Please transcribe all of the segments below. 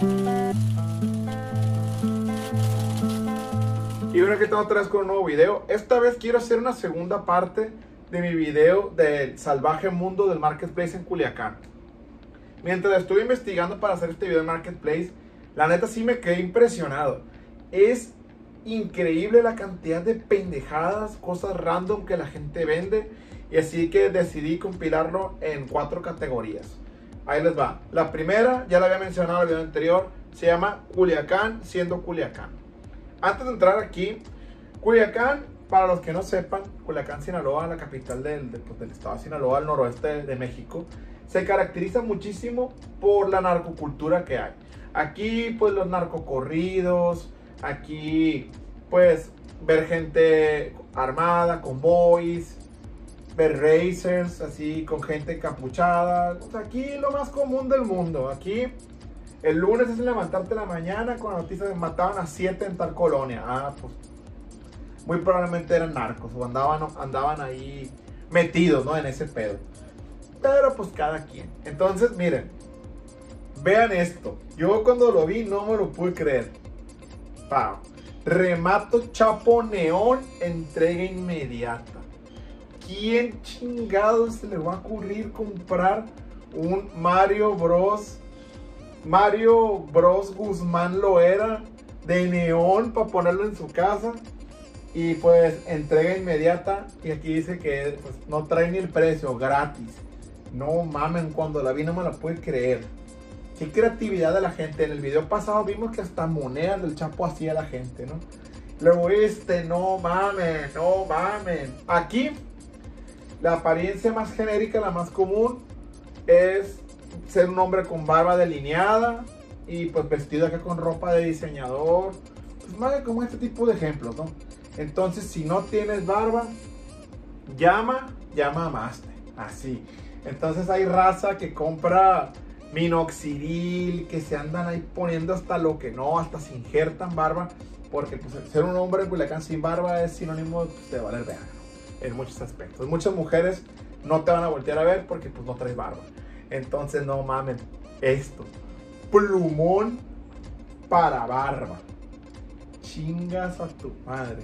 Y bueno, aquí estamos otra vez con un nuevo video. Esta vez quiero hacer una segunda parte de mi video del salvaje mundo del Marketplace en Culiacán. Mientras estuve investigando para hacer este video de Marketplace, la neta sí me quedé impresionado. Es increíble la cantidad de pendejadas, cosas random que la gente vende. Y así que decidí compilarlo en 4 categorías. Ahí les va. La primera, ya la había mencionado en el video anterior, se llama Culiacán siendo Culiacán. Antes de entrar aquí, Culiacán, para los que no sepan, Culiacán, Sinaloa, la capital del estado de Sinaloa, al noroeste de México, se caracteriza muchísimo por la narcocultura que hay. Aquí, pues, los narcocorridos, aquí, pues, ver gente armada, convoys, ver racers, así, con gente encapuchada. O sea, aquí lo más común del mundo. Aquí, el lunes es levantarte en la mañana con la noticia de que mataban a 7 en tal colonia. Ah, pues, muy probablemente eran narcos o andaban ahí metidos, ¿no? En ese pedo. Pero pues cada quien. Entonces, miren, vean esto. Yo cuando lo vi no me lo pude creer. Pau. Remato Chapo Neón, entrega inmediata. ¿Quién chingados se le va a ocurrir comprar un Mario Bros Guzmán Loera de neón para ponerlo en su casa? Y pues entrega inmediata. Y aquí dice que pues, no trae ni el precio, gratis. No mamen, cuando la vi no me la pude creer. Qué creatividad de la gente. En el video pasado vimos que hasta monedas del Chapo hacía la gente, ¿no? Luego no mamen, no mamen. Aquí la apariencia más genérica, la más común, es ser un hombre con barba delineada y pues vestido acá con ropa de diseñador. Pues más como este tipo de ejemplos, ¿no? Entonces, si no tienes barba, llama a Master. Así. Entonces hay raza que compra minoxidil, que se andan ahí poniendo hasta lo que no, hasta se injertan barba, porque pues ser un hombre en Culiacán sin barba es sinónimo de valer verga, ¿no? En muchos aspectos. Muchas mujeres no te van a voltear a ver porque pues no traes barba. Entonces no mamen, esto, plumón para barba, chingas a tu madre.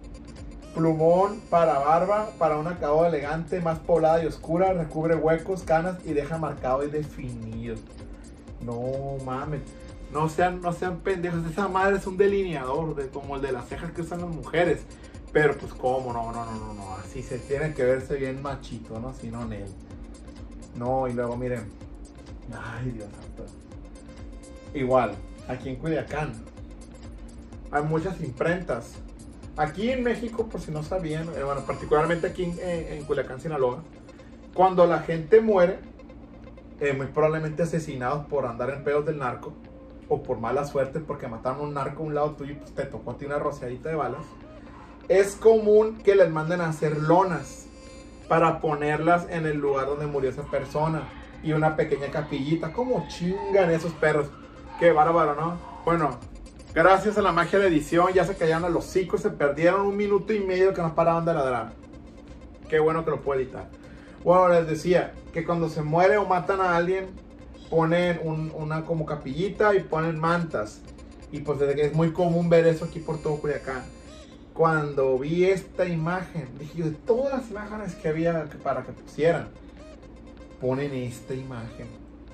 Plumón para barba, para un acabado elegante, más poblada y oscura, recubre huecos, canas y deja marcado y definido. No mames, no sean pendejos, esa madre es un delineador, como el de las cejas que usan las mujeres. Pero pues cómo, no, así se tiene que verse bien machito, ¿no? Si no, él. No, y luego miren, ay Dios santo. Igual, aquí en Culiacán hay muchas imprentas. Aquí en México, por si no sabían, bueno, particularmente aquí en Culiacán, Sinaloa, cuando la gente muere, muy probablemente asesinados por andar en pedos del narco, o por mala suerte, porque mataron a un narco a un lado tuyo y pues te tocó a ti una rociadita de balas, es común que les manden a hacer lonas para ponerlas en el lugar donde murió esa persona, y una pequeña capillita. ¿Cómo chingan esos perros? Qué bárbaro, ¿no? Bueno, gracias a la magia de edición ya se callaron a los hocicos, se perdieron 1 minuto y medio que no paraban de ladrar. Qué bueno que lo puedo editar. Bueno, les decía que cuando se muere o matan a alguien, ponen una como capillita y ponen mantas. Y pues es muy común ver eso aquí por todo Culiacán. Cuando vi esta imagen, dije yo, de todas las imágenes que había para que pusieran, ponen esta imagen.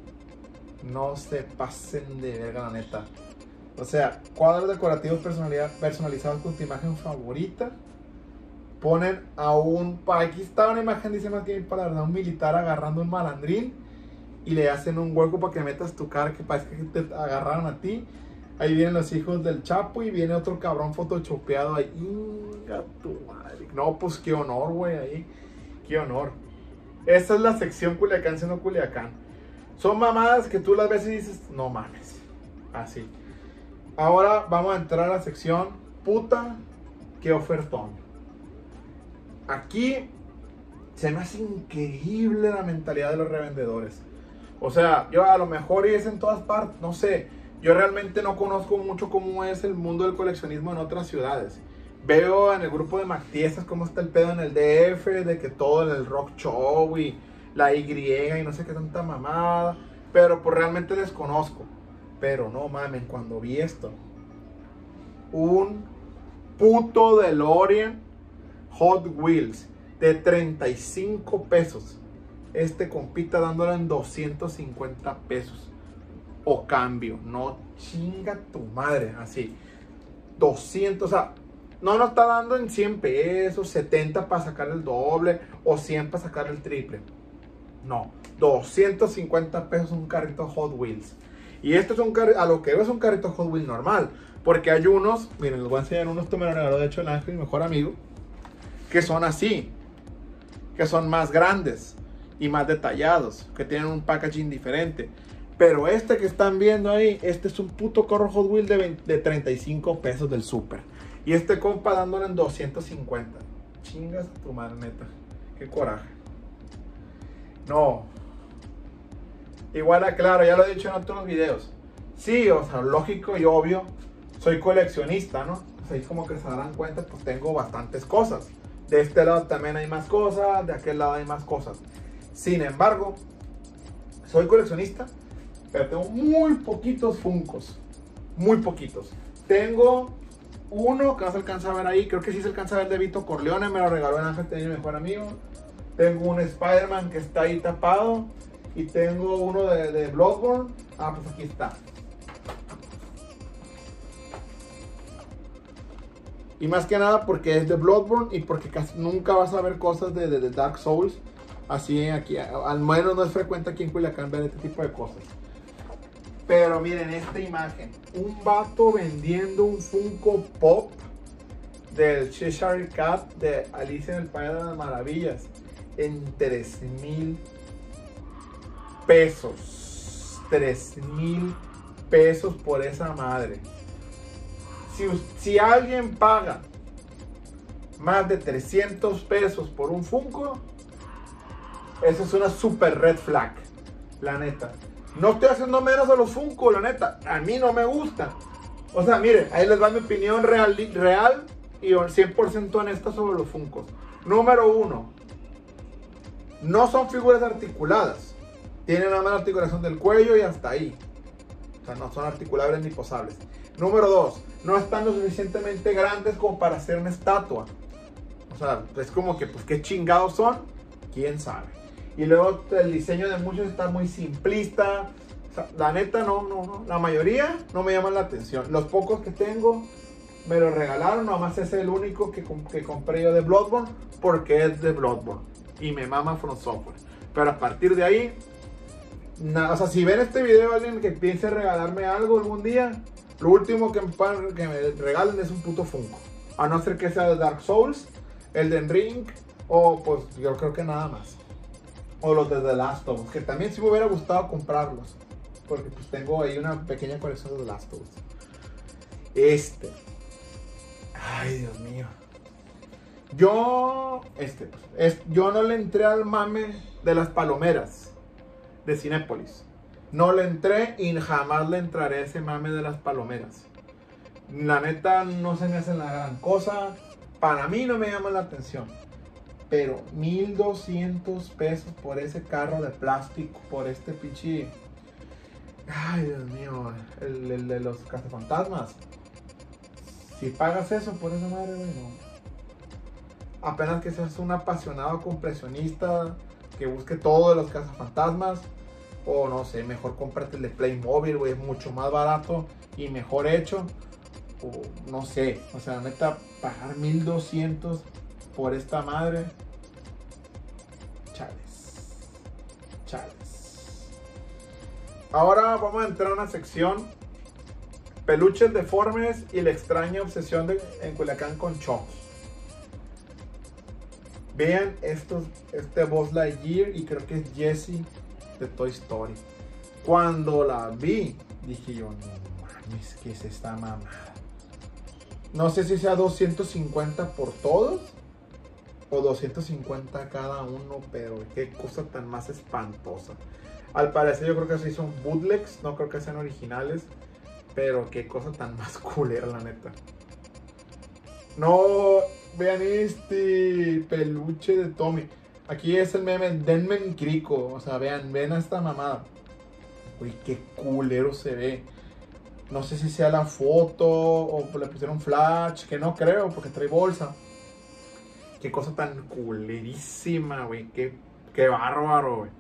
No se pasen de verga, la neta. O sea, cuadros decorativos personalizados con tu imagen favorita. Ponen a aquí está una imagen, dice más que para un militar agarrando un malandrín. Y le hacen un hueco para que metas tu cara, que parezca que te agarraron a ti. Ahí vienen los hijos del Chapo y viene otro cabrón photoshopeado ahí. ¡Inga tu madre! No, pues qué honor, güey, ahí. Qué honor. Esta es la sección Culiacán siendo Culiacán. Son mamadas que tú las ves y dices, no mames. Así. Ahora vamos a entrar a la sección puta, qué ofertón. Aquí se me hace increíble la mentalidad de los revendedores. O sea, yo a lo mejor es en todas partes, no sé. Yo realmente no conozco mucho cómo es el mundo del coleccionismo en otras ciudades. Veo en el grupo de Mactiesas cómo está el pedo en el DF, de que todo en el rock show y la Y y no sé qué tanta mamada. Pero pues realmente desconozco. Pero no mamen, cuando vi esto, un puto DeLorean Hot Wheels de 35 pesos. Este compita dándole en 250 pesos. O cambio, no chinga tu madre, así. 200, o sea, no nos está dando en 100 pesos, 70 para sacar el doble o 100 para sacar el triple. No, 250 pesos un carrito Hot Wheels. Y esto es un carrito, a lo que veo es un carrito Hot Wheels normal. Porque hay unos, miren, les voy a enseñar unos que me lo regaló de hecho el Ángel, mi mejor amigo, que son así, que son más grandes y más detallados, que tienen un packaging diferente. Pero este que están viendo ahí, este es un puto carro Hot Wheels de 35 pesos del super. Y este compa dándole en 250. Chingas a tu madre, neta. Qué coraje. No. Igual aclaro, ya lo he dicho en otros videos. Sí, o sea, lógico y obvio, soy coleccionista, ¿no? O sea, y como que se darán cuenta, pues tengo bastantes cosas. De este lado también hay más cosas, de aquel lado hay más cosas. Sin embargo, soy coleccionista, pero tengo muy poquitos Funkos. Muy poquitos. Tengo uno que no se alcanza a ver ahí, creo que sí se alcanza a ver, de Vito Corleone, me lo regaló el Ángel, tenía mi mejor amigo. Tengo un Spider-Man que está ahí tapado. Y tengo uno de Bloodborne. Ah, pues aquí está. Y más que nada porque es de Bloodborne y porque casi nunca vas a ver cosas de Dark Souls. Así aquí, al menos no es frecuente aquí en Culiacán ver este tipo de cosas. Pero miren esta imagen. Un vato vendiendo un Funko Pop del Cheshire Cat de Alicia en el País de las Maravillas en 3,000 pesos. 3,000 pesos por esa madre. Si alguien paga más de 300 pesos por un Funko, eso es una super red flag, la neta. No estoy haciendo menos a los Funko, la neta. A mí no me gusta. O sea, miren, ahí les va mi opinión real y 100% honesta sobre los Funkos. Número 1. No son figuras articuladas. Tienen nada más la articulación del cuello y hasta ahí. O sea, no son articulables ni posables. Número 2. No están lo suficientemente grandes como para hacer una estatua. O sea, es como que, pues, ¿qué chingados son? ¿Quién sabe? Y luego el diseño de muchos está muy simplista. O sea, la neta, no. La mayoría no me llaman la atención. Los pocos que tengo me lo regalaron. Nomás es el único que compré yo de Bloodborne, porque es de Bloodborne. Y me mama From Software. Pero a partir de ahí, nada. O sea, si ven este video alguien que piense regalarme algo algún día, lo último que me regalen es un puto Funko. A no ser que sea de Dark Souls, Elden Ring, o pues yo creo que nada más. O los de The Last of Us, que también sí me hubiera gustado comprarlos, porque pues tengo ahí una pequeña colección de The Last of Us. Ay, Dios mío. Yo no le entré al mame de las palomeras de Cinépolis. No le entré y jamás le entraré a ese mame de las palomeras. La neta no se me hacen la gran cosa. Para mí no me llama la atención. Pero 1,200 pesos por ese carro de plástico, por este pinche... Ay, Dios mío, el de los cazafantasmas. Si pagas eso por esa madre, güey, no. Apenas que seas un apasionado compresionista que busque todo de los cazafantasmas. O no sé, mejor cómprate el de Playmobil, güey, es mucho más barato y mejor hecho. O no sé, o sea, neta, pagar 1,200 por esta madre. Chales. Ahora vamos a entrar a una sección: peluches deformes y la extraña obsesión en Culiacán con Chucky. Vean este Buzz Lightyear y creo que es Jessie de Toy Story. Cuando la vi, dije yo, no mames, ¿qué es esta mamada? No sé si sea 250 por todos o 250 cada uno, pero qué cosa tan más espantosa. Al parecer yo creo que sí son bootlegs, no creo que sean originales, pero qué cosa tan más culera, la neta. No, vean este peluche de Tommy. Aquí es el meme, denme en crico. O sea, vean a esta mamada. Uy, qué culero se ve. No sé si sea la foto o le pusieron flash, que no creo porque trae bolsa. Qué cosa tan culerísima, güey. Qué bárbaro, güey.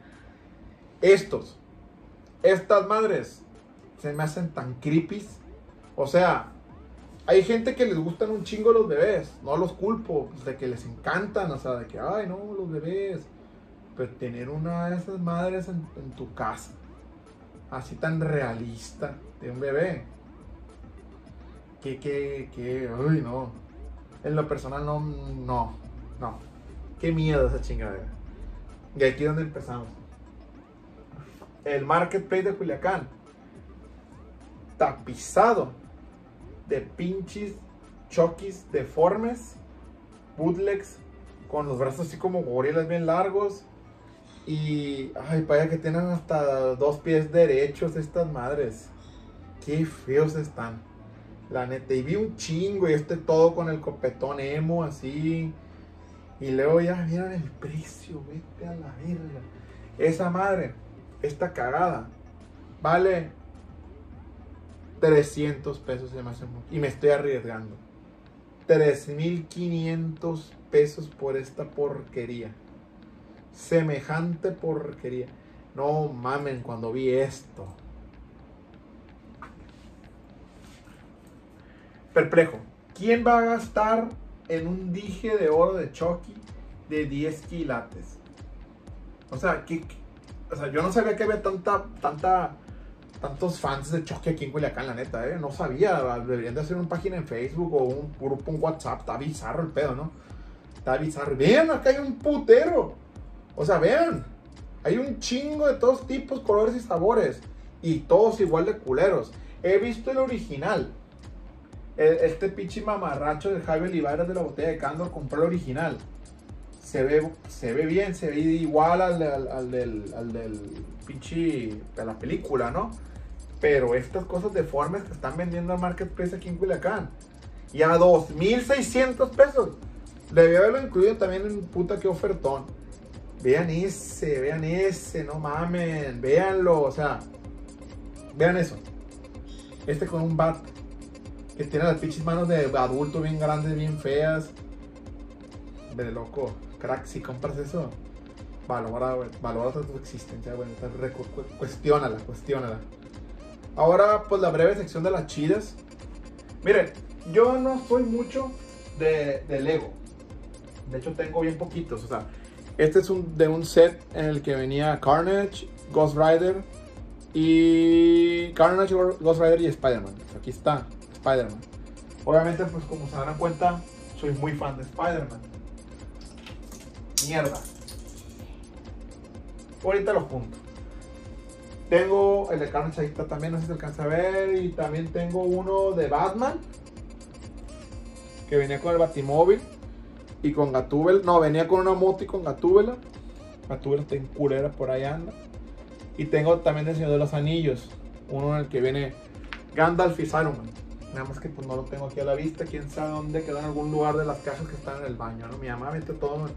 Estas madres se me hacen tan creepy. O sea, hay gente que les gustan un chingo los bebés. No los culpo, pues, de que les encantan. O sea, de que, ay, no, los bebés. Pero tener una de esas madres en tu casa, así tan realista, de un bebé. Uy, no. En lo personal, no. Qué miedo esa chingadera. Y aquí es donde empezamos. El Marketplace de Culiacán, tapizado de pinches chokis deformes, bootlegs, con los brazos así como gorilas bien largos. Y, ay, vaya que tienen hasta 2 pies derechos estas madres. Qué feos están. La neta, y vi un chingo y todo con el copetón emo así. Y luego ya vieron el precio, vete a la verga. Esa madre, esta cagada, vale 300 pesos se me hace mucho. Y me estoy arriesgando. 3,500 pesos por esta porquería. Semejante porquería. No mamen cuando vi esto. Perplejo. ¿Quién va a gastar en un dije de oro de Chucky de 10 quilates? O sea, yo no sabía que había tantos fans de Chucky aquí en Culiacán, la neta, no sabía. Deberían de hacer una página en Facebook o un grupo en WhatsApp. Está bizarro el pedo, ¿no? Está bizarro. Vean, acá hay un putero. O sea, vean. Hay un chingo de todos tipos, colores y sabores. Y todos igual de culeros. He visto el original. Este pinche mamarracho de Javi Olivares de la botella de Candor compró el original. Se ve bien, se ve igual al del pinche de la película, ¿no? Pero estas cosas deformes que están vendiendo al Marketplace aquí en Culiacán. Y a 2,600 pesos. Debió haberlo incluido también en puta que ofertón. Vean ese, no mamen. Véanlo, o sea. Vean eso. Con un bat. Que tiene las pinches manos de adulto bien grandes, bien feas. De loco. Crack, si compras eso, valora tu existencia, güey. Cuestiónala. Ahora, pues la breve sección de las chidas. Miren, yo no soy mucho de Lego. De hecho, tengo bien poquitos. O sea, este es de un set en el que venía Carnage, Ghost Rider y Spider-Man. Pues aquí está Spider-Man. Obviamente, pues como se darán cuenta, soy muy fan de Spider-Man. Mierda. Ahorita lo junto. Tengo el de Carnage, ahí está también, no sé si se alcanza a ver. Y también tengo uno de Batman, que venía con el Batimóvil y con Gatúbela. No, venía con una moto y con Gatúbela. Gatúbela está en culera, por ahí anda. Y tengo también del Señor de los Anillos, uno en el que viene Gandalf y Saruman. Nada más que pues no lo tengo aquí a la vista. Quién sabe dónde quedó, en algún lugar de las cajas que están en el baño, ¿no? Mi mamá metió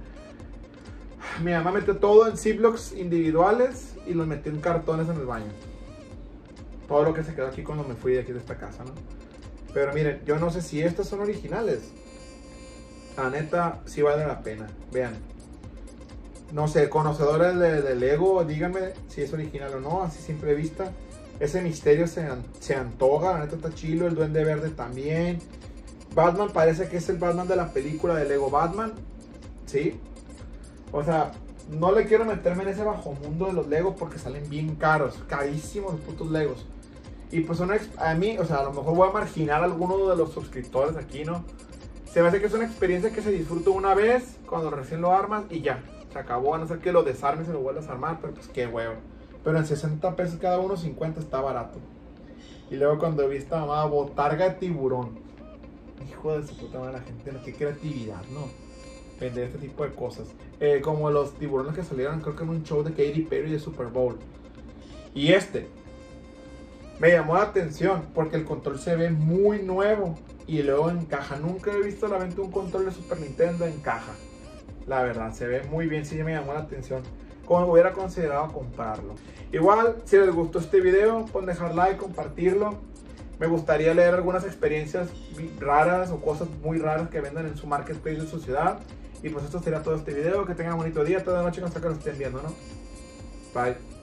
todo en Ziplocs individuales y los metió en cartones en el baño. Todo lo que se quedó aquí cuando me fui de aquí de esta casa, ¿no? Pero miren, yo no sé si estas son originales. La neta, sí vale la pena. Vean. No sé, conocedores de Lego, díganme si es original o no, así simple vista. Ese misterio se antoja, la neta está chilo. El Duende Verde también. Batman parece que es el Batman de la película de Lego Batman. ¿Sí? O sea, no le quiero meterme en ese bajo mundo de los Legos porque salen bien caros. Carísimos los putos Legos. Y pues a mí, o sea, a lo mejor voy a marginar a alguno de los suscriptores aquí, ¿no? Se me hace que es una experiencia que se disfruta una vez cuando recién lo armas y ya. Se acabó, a no ser que lo desarmes y lo vuelvas a armar, pero pues qué huevo. Pero en 60 pesos cada uno, 50 está barato. Y luego cuando vi esta mamada, botarga de tiburón. Hijo de su puta madre, la gente, qué creatividad, ¿no? Vender este tipo de cosas. Como los tiburones que salieron, creo que en un show de Katy Perry de Super Bowl. Y me llamó la atención porque el control se ve muy nuevo y luego encaja. Nunca he visto la venta de un control de Super Nintendo en caja. La verdad, se ve muy bien, sí me llamó la atención. Como hubiera considerado comprarlo. Igual, si les gustó este video, pueden dejar like, compartirlo. Me gustaría leer algunas experiencias raras o cosas muy raras que vendan en su marketplace de su ciudad. Y pues esto sería todo este video. Que tengan un bonito día, toda la noche, con que lo estén viendo, ¿no? Bye.